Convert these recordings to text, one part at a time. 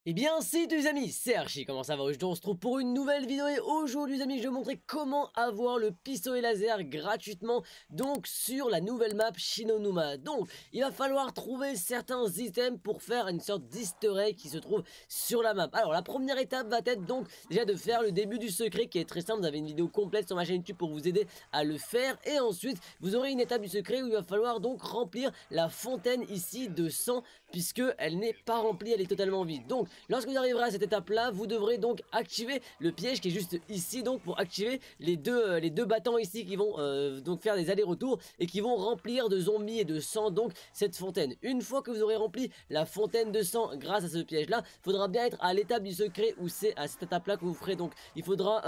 Eh bien salut tous les amis, c'est Archie, comment ça va? Aujourd'hui on se trouve pour une nouvelle vidéo et aujourd'hui les amis je vais vous montrer comment avoir le pistolet laser gratuitement donc sur la nouvelle map Shinonuma. Donc il va falloir trouver certains items pour faire une sorte d'easter egg qui se trouve sur la map. Alors la première étape va être donc déjà de faire le début du secret qui est très simple, vous avez une vidéo complète sur ma chaîne YouTube pour vous aider à le faire et ensuite vous aurez une étape du secret où il va falloir donc remplir la fontaine ici de sang puisque elle n'est pas remplie, elle est totalement vide. Donc lorsque vous arriverez à cette étape là, vous devrez donc activer le piège qui est juste ici donc pour activer les deux battants ici qui vont donc faire des allers-retours et qui vont remplir de zombies et de sang donc cette fontaine. Une fois que vous aurez rempli la fontaine de sang grâce à ce piège là, il faudra bien être à l'étape du secret où c'est à cette étape là que vous ferez donc il faudra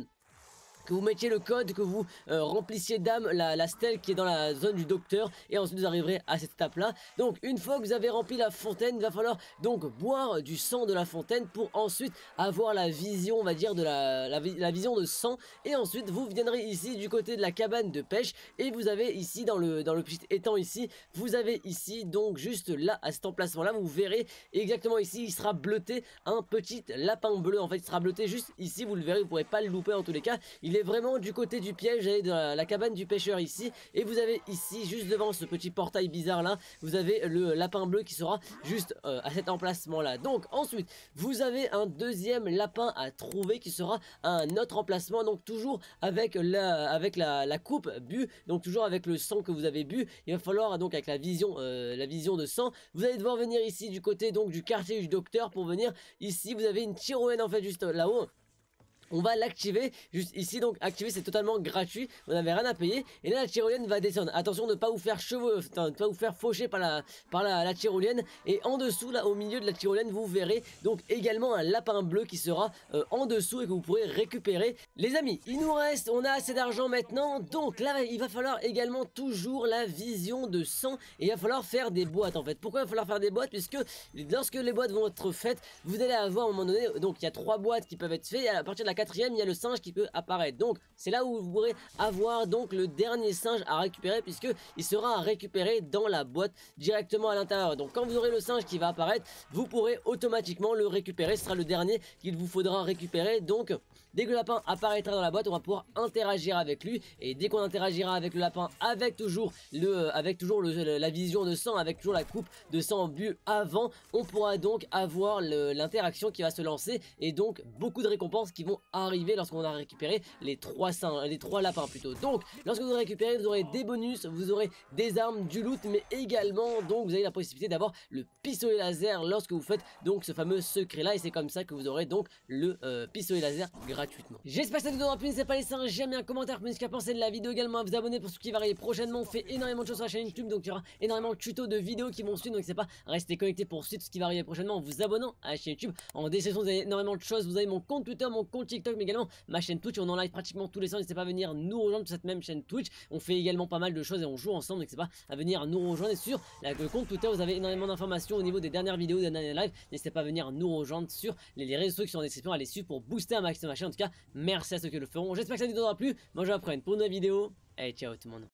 que vous mettiez le code, que vous remplissiez d'âme la stèle qui est dans la zone du docteur et ensuite vous arriverez à cette étape là. Donc une fois que vous avez rempli la fontaine, il va falloir donc boire du sang de la fontaine pour ensuite avoir la vision, on va dire, de la vision de sang. Et ensuite vous viendrez ici du côté de la cabane de pêche et vous avez ici dans le petit étang ici, vous avez ici donc juste là à cet emplacement là, vous verrez exactement ici, il sera bleuté un petit lapin bleu. En fait il sera bleuté juste ici, vous le verrez, vous pourrez pas le louper en tous les cas. Il est vraiment du côté du piège, vous avez de la cabane du pêcheur ici et vous avez ici juste devant ce petit portail bizarre là, vous avez le lapin bleu qui sera juste à cet emplacement là. Donc ensuite vous avez un deuxième lapin à trouver qui sera à un autre emplacement, donc toujours avec la coupe bu, donc toujours avec le sang que vous avez bu. Il va falloir donc avec la vision de sang, vous allez devoir venir ici du côté donc du quartier du docteur pour venir ici. Vous avez une tyrolienne en fait juste là-haut. On va l'activer juste ici, donc activer c'est totalement gratuit, vous n'avez rien à payer. Et là la tyrolienne va descendre, attention de ne pas vous faire de pas vous faire faucher par la tyrolienne. Et en dessous là au milieu de la tyrolienne vous verrez donc également un lapin bleu qui sera en dessous et que vous pourrez récupérer. Les amis il nous reste, on a assez d'argent maintenant, donc là il va falloir également toujours la vision de sang. Et il va falloir faire des boîtes en fait. Pourquoi il va falloir faire des boîtes? Puisque lorsque les boîtes vont être faites, vous allez avoir à un moment donné, donc il y a 3 boîtes qui peuvent être faites et à partir de la 4e il y a le singe qui peut apparaître. Donc c'est là où vous pourrez avoir donc le dernier singe à récupérer, puisque il sera à récupérer dans la boîte directement à l'intérieur. Donc quand vous aurez le singe qui va apparaître, vous pourrez automatiquement le récupérer. Ce sera le dernier qu'il vous faudra récupérer. Donc dès que le lapin apparaîtra dans la boîte, on va pouvoir interagir avec lui. Et dès qu'on interagira avec le lapin, avec toujours la vision de sang, avec toujours la coupe de sang bu avant, on pourra donc avoir l'interaction qui va se lancer et donc beaucoup de récompenses qui vont arriver lorsqu'on a récupéré les 3 lapins plutôt. Donc lorsque vous aurez récupéré, vous aurez des bonus, vous aurez des armes, du loot, mais également donc vous avez la possibilité d'avoir le pistolet laser lorsque vous faites donc ce fameux secret là. Et c'est comme ça que vous aurez donc le pistolet laser gratuitement. J'espère que ça vous aura plu, n'hésitez pas à laisser un j'aime et un commentaire pour me dire ce qu'a pensé de la vidéo, également à vous abonner pour ce qui va arriver prochainement. On fait énormément de choses sur la chaîne YouTube, donc il y aura énormément de tutos, de vidéos qui vont suivre, donc n'hésitez pas à rester connecté pour suivre ce qui va arriver prochainement en vous abonnant à la chaîne YouTube. En description vous avez énormément de choses, vous avez mon compte Twitter, mon compte TikTok, mais également ma chaîne Twitch, on en live pratiquement tous les soirs. N'hésitez pas à venir nous rejoindre sur cette même chaîne Twitch, on fait également pas mal de choses et on joue ensemble, n'hésitez pas à venir nous rejoindre. Et sur le compte Twitter vous avez énormément d'informations au niveau des dernières vidéos, des derniers lives, n'hésitez pas à venir nous rejoindre sur les réseaux qui sont en description, à les suivre pour booster un maximum ma chaîne. En tout cas merci à ceux qui le feront, j'espère que cette vidéo vous aura plu, moi je vous reprends pour une nouvelle vidéo et ciao tout le monde.